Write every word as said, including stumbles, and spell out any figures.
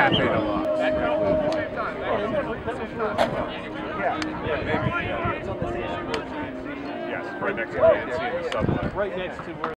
cafe to lunch. Yes, right next to the N C and the subway. Right next to where